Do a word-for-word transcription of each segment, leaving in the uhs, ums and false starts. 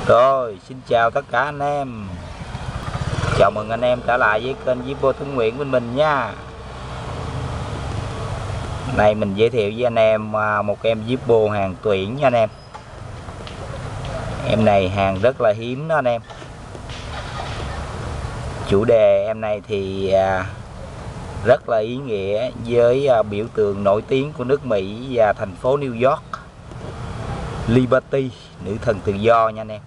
Rồi, xin chào tất cả anh em. Chào mừng anh em trở lại với kênh Zippo Tuấn Nguyễn bên mình nha. Này mình giới thiệu với anh em một em Zippo hàng tuyển nha anh em. Em này hàng rất là hiếm đó anh em. Chủ đề em này thì rất là ý nghĩa với biểu tượng nổi tiếng của nước Mỹ và thành phố New York, Liberty, nữ thần tự do nha anh em.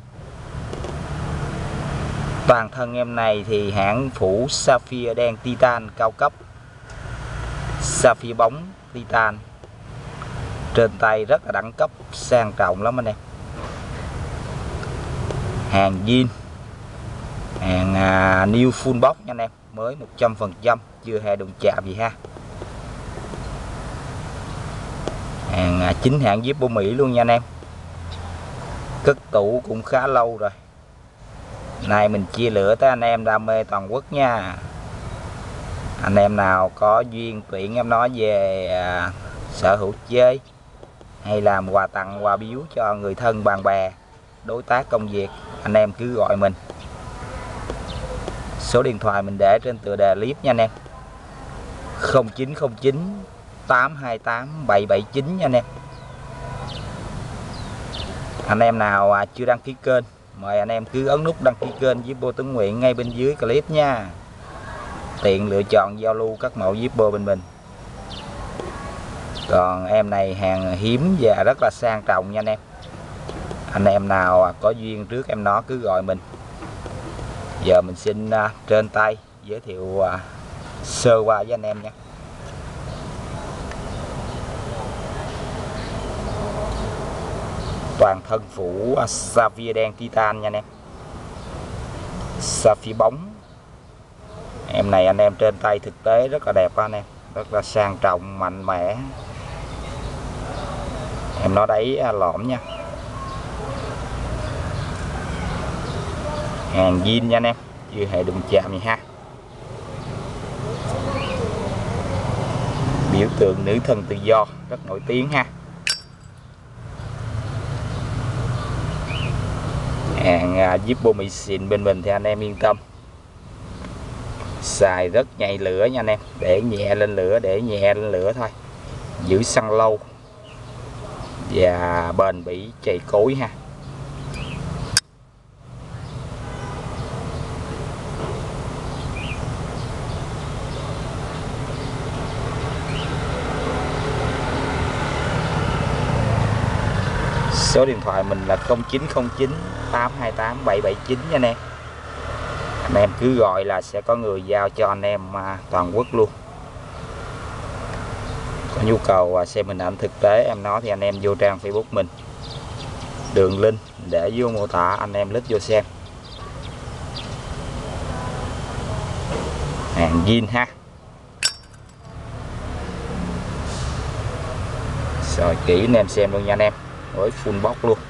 Toàn thân em này thì hãng phủ sapphire đen titan cao cấp, sapphire bóng titan, trên tay rất là đẳng cấp, sang trọng lắm anh em. Hàng zin, hàng à, new full box nha anh em, mới một trăm phần trăm, chưa hề đụng chạm gì ha. Hàng à, chính hãng Zippo Mỹ luôn nha anh em. Cất tủ cũng khá lâu rồi. Này mình chia lửa tới anh em đam mê toàn quốc nha. Anh em nào có duyên tuyển em nói về à, sở hữu chơi hay làm quà tặng, quà biếu cho người thân bạn bè, đối tác công việc, anh em cứ gọi mình. Số điện thoại mình để trên tựa đề clip nha anh em. không chín không chín tám hai tám bảy bảy chín nha anh em. Anh em nào à, chưa đăng ký kênh, mời anh em cứ ấn nút đăng ký kênh Zippo Tuấn Nguyễn ngay bên dưới clip nha. Tiện lựa chọn giao lưu các mẫu Zippo bên mình. Còn em này hàng hiếm và rất là sang trọng nha anh em. Anh em nào có duyên trước em nó cứ gọi mình. Giờ mình xin uh, trên tay giới thiệu uh, sơ qua với anh em nha. Toàn thân phủ uh, sapphire đen titan nha anh em. Sapphire bóng. Em này anh em trên tay thực tế rất là đẹp anh em, rất là sang trọng, mạnh mẽ. Em nó đáy lõm nha. Hàng zin nha anh em, chưa hề đụng chạm gì ha. Biểu tượng nữ thần tự do rất nổi tiếng ha. Hàng Zippo Mỹ xịn bên mình thì anh em yên tâm. Xài rất nhạy lửa nha anh em, để nhẹ lên lửa, để nhẹ lên lửa thôi, giữ xăng lâu và bền bỉ chày cối ha. Số điện thoại mình là không chín không chín tám hai tám bảy bảy chín nha anh em. Anh em cứ gọi là sẽ có người giao cho anh em toàn quốc luôn. Có nhu cầu xem hình ảnh thực tế em nó thì anh em vô trang Facebook mình, đường link để vô mô tả, anh em click vô xem. Hàng zin ha. Rồi kỹ anh em xem luôn nha anh em, với full box luôn.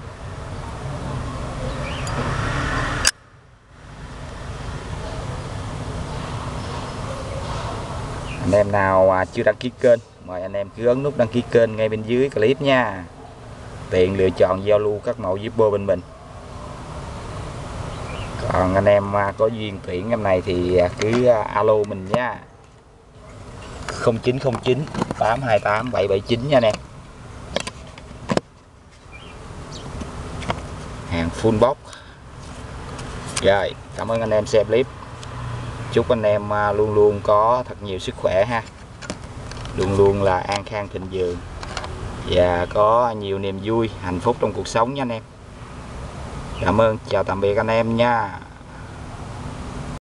Anh em nào à, chưa đăng ký kênh, mời anh em cứ ấn nút đăng ký kênh ngay bên dưới clip nha. Tiện lựa chọn giao lưu các mẫu Zippo bên mình. Còn anh em à, có duyên tuyển em này thì à, cứ à, alo mình nha. không chín không chín tám hai tám bảy bảy chín nha anh em. Hàng full box. Rồi, cảm ơn anh em xem clip. Chúc anh em luôn luôn có thật nhiều sức khỏe ha. Luôn luôn là an khang thịnh vượng và có nhiều niềm vui, hạnh phúc trong cuộc sống nha anh em. Cảm ơn, chào tạm biệt anh em nha.